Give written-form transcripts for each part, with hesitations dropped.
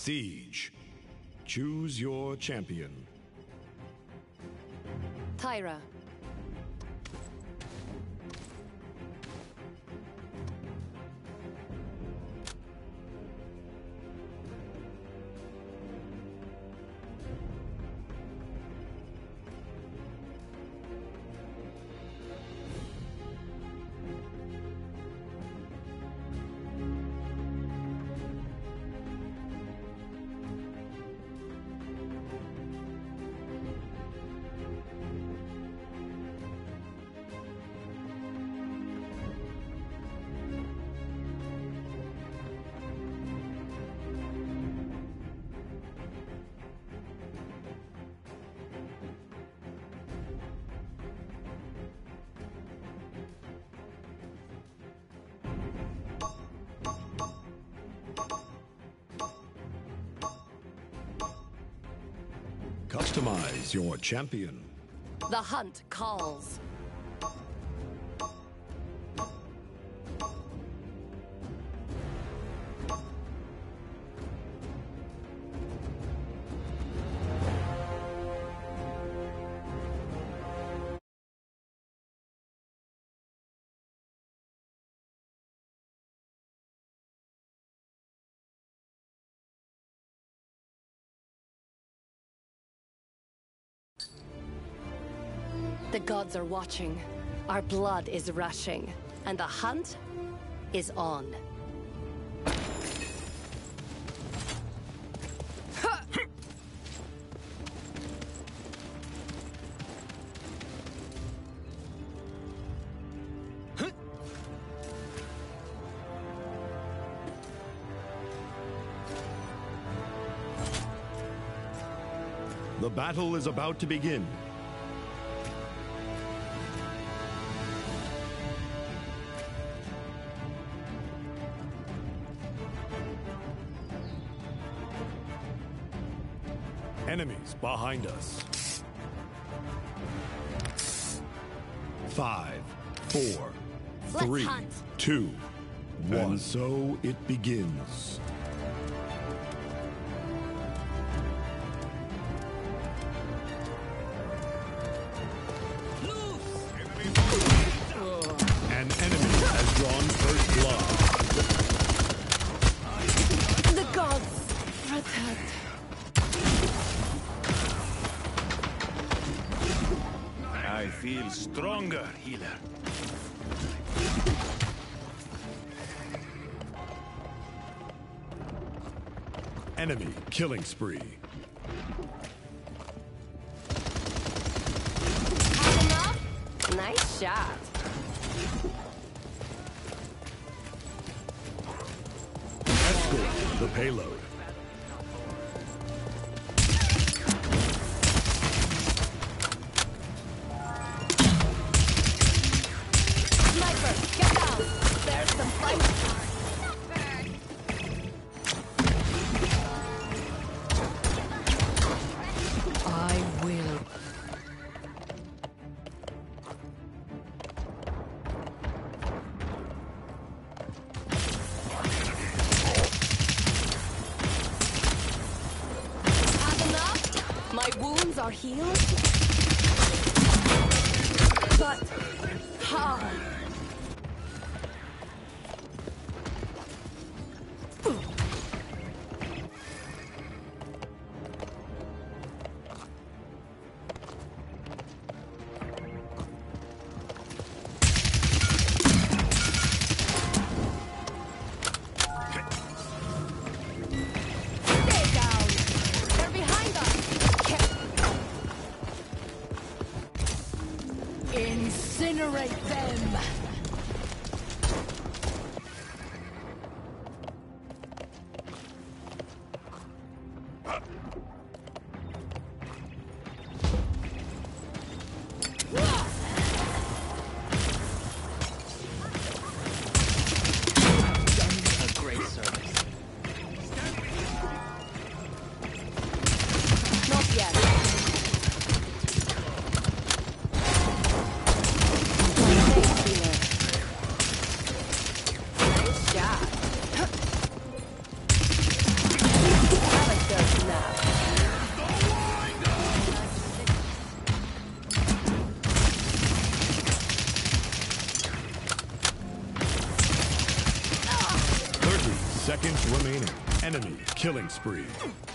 Siege. Choose your champion. Tyra. Customize your champion. The hunt calls. The gods are watching. Our blood is rushing. And the hunt is on. The battle is about to begin. Enemies behind us. 5, 4, 3, 2, 1. And so it begins. An enemy has drawn first blood. The gods protect. I feel stronger, healer. Enemy killing spree. Nice shot. Escort the payload. Sniper, get down. There's some fight. I will. My wounds are healed, but how? Stay down. They're behind us. Incinerate them! seconds remaining. Enemy killing spree.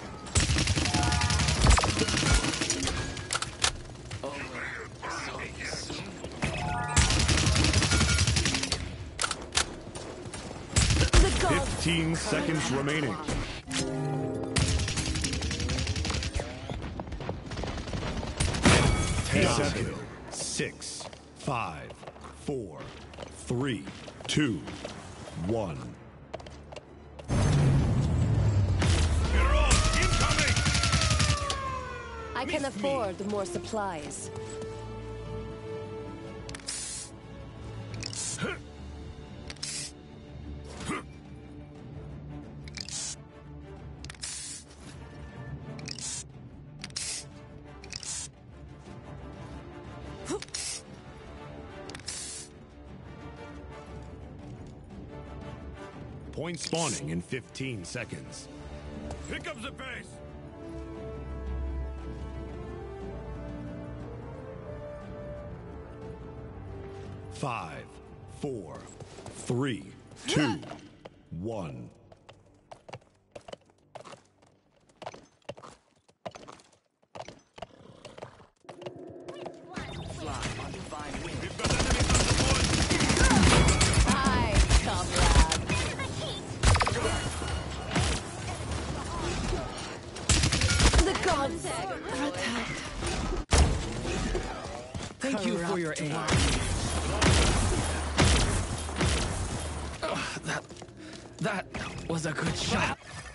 The gods 15 seconds remaining. 7, 6, 5, 4, 3, 2, 1. I can afford more supplies. Point spawning in 15 seconds. Here comes the base. Five, 4, 3, 2, 1. Hi, comrade. The gods protect. Thank you for your aid. That was a good shot.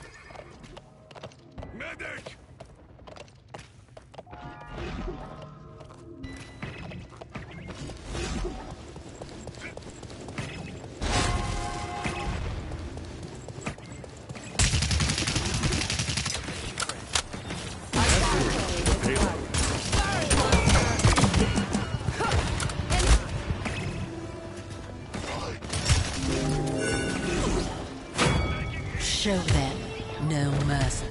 Medic! Show them no mercy.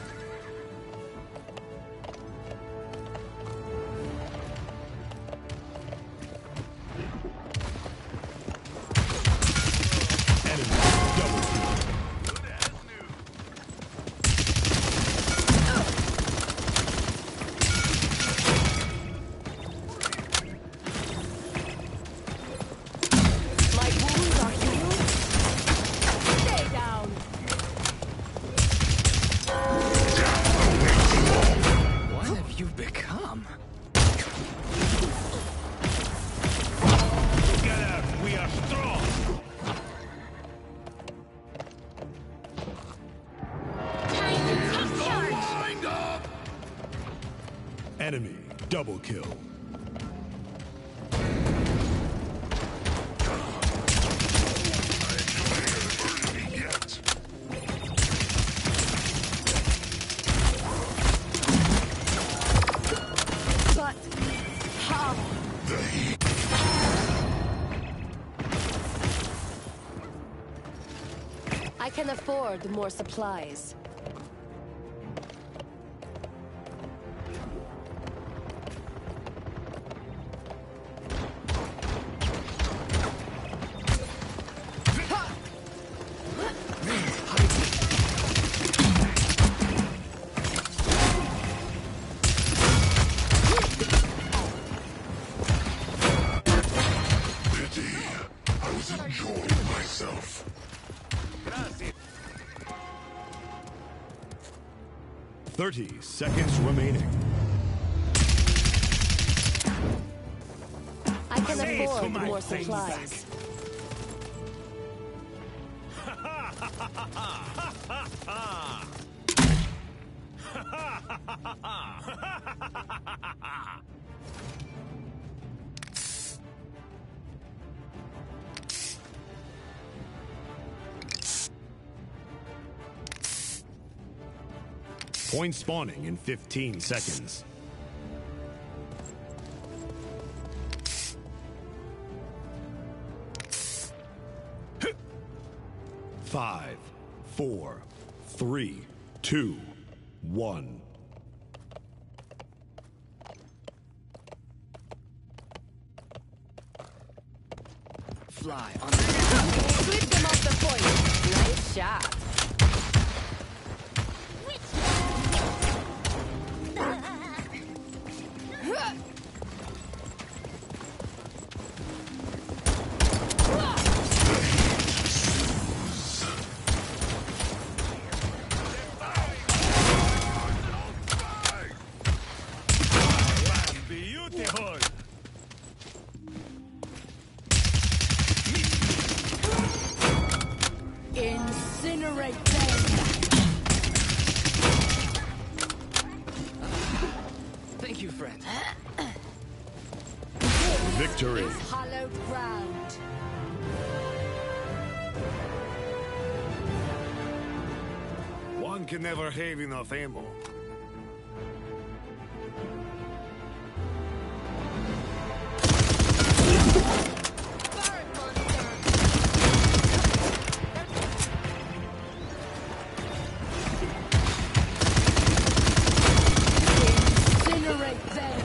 Enemy double kill. My wounds are healed. Stay down. What have you become? Together, we are strong. Mind up! Enemy double kill. But how? I can afford more supplies. Pity. I was enjoying myself. 30 seconds remaining. I can Please, afford my more things supplies. Point spawning in 15 seconds. Five, 4, 3, 2, 1. Fly on Sweep them off the point, right? shot. Beautiful! Incinerate them! Thank you, friend. Victory. Hallowed ground. One can never have enough ammo. Incinerate them!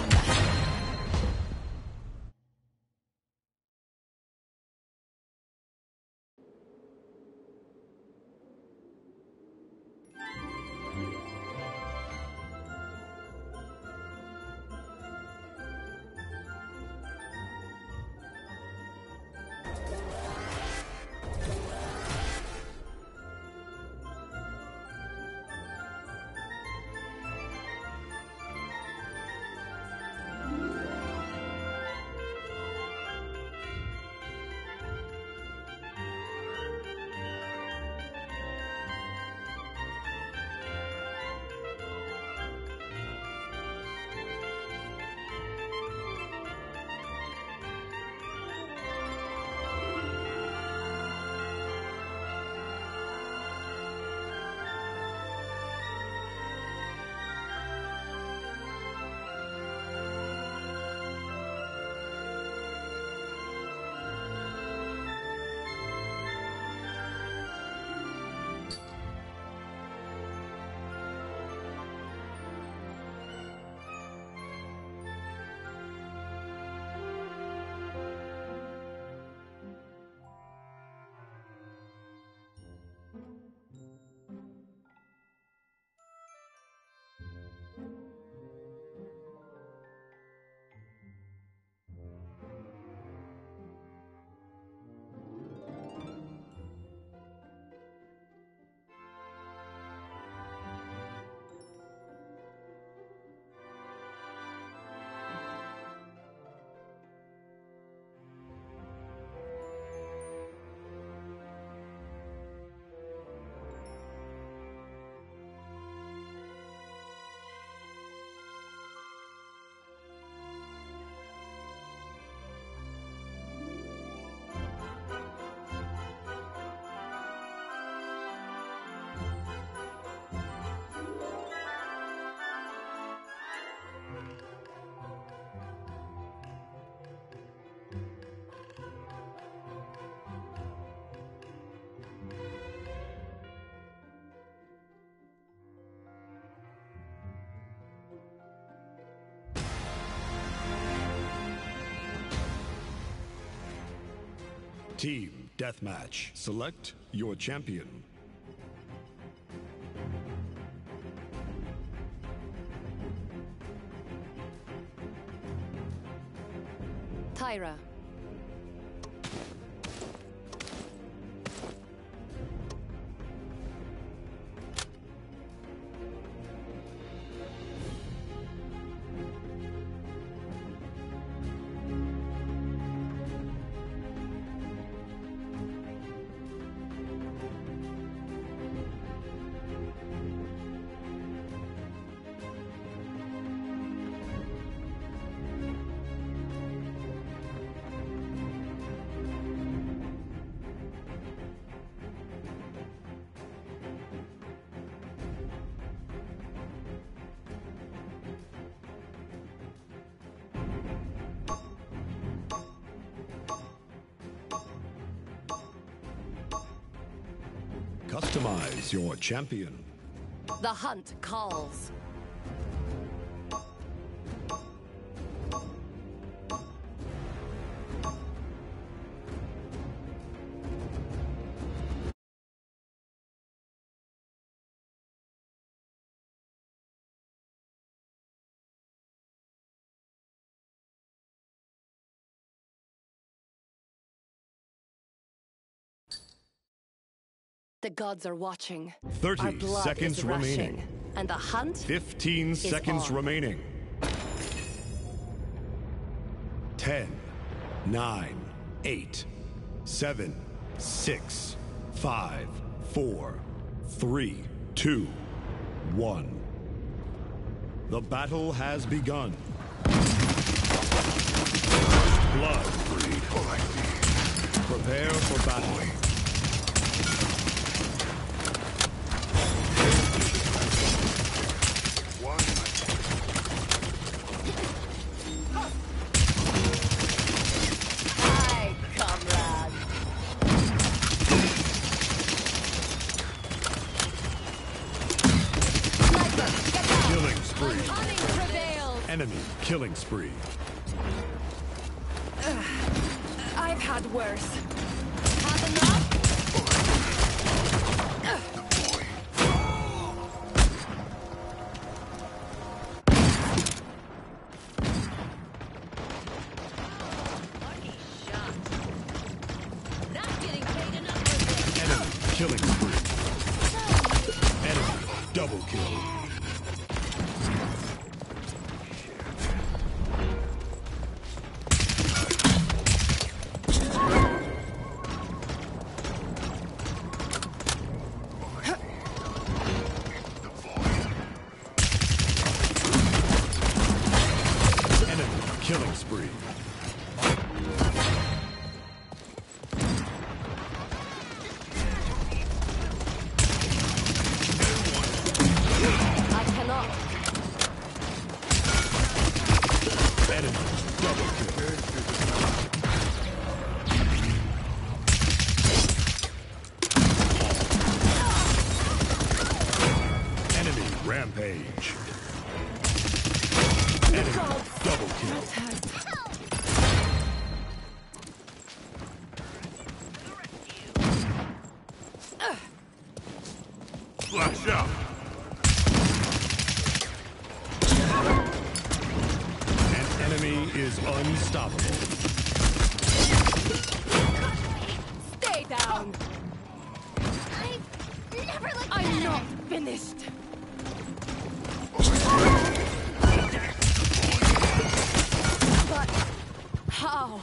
Team Deathmatch. Select your champion. Tyra. Customize your champion. The hunt calls. The gods are watching. 30 Our blood seconds is remaining. rushing, and the hunt 15 seconds on. remaining. 10, 9, 8, 7, 6, 5, 4, 3, 2, 1. The battle has begun. Blood. Prepare for battle. Hi, comrade. Sniper, get down. Killing spree. Hunting prevails. Enemy killing spree. I've had worse. Have enough? Enemy killing spree. Enemy double kill. Enemy killing spree. I cannot. Enemy double kill. Enemy rampage. Enemy double kill. Flash out! An enemy is unstoppable. Stay down. I'm not finished. But how?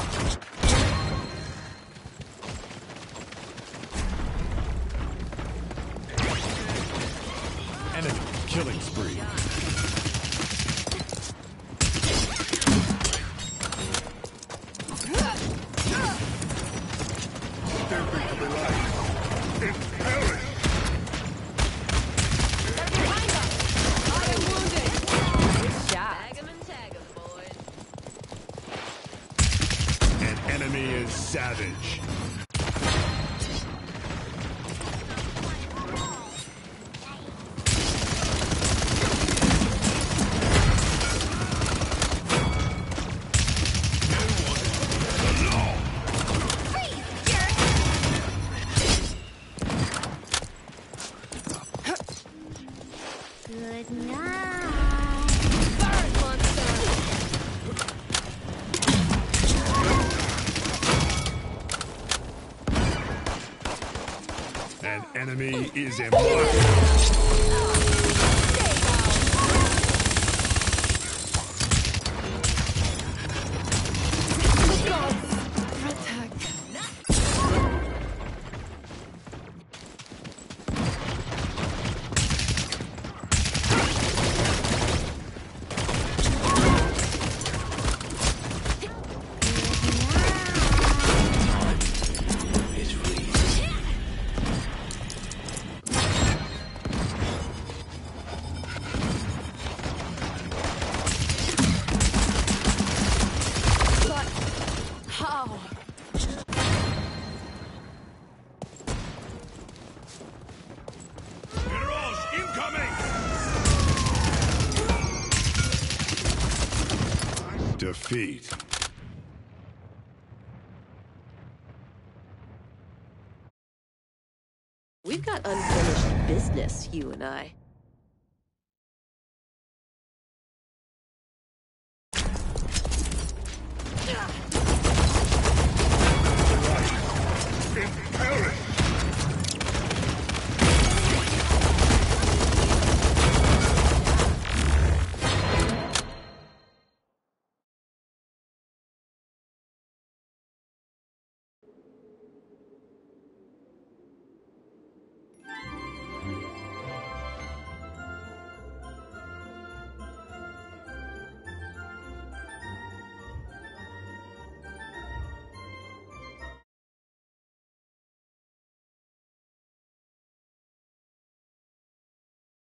Enemy killing spree. They're behind us. I am wounded. Good shot. An enemy is savage. Good night. Burn, monster. An enemy is immortal. The gods protect. But how? Mirage incoming! Defeat. We've got unfinished business, you and I.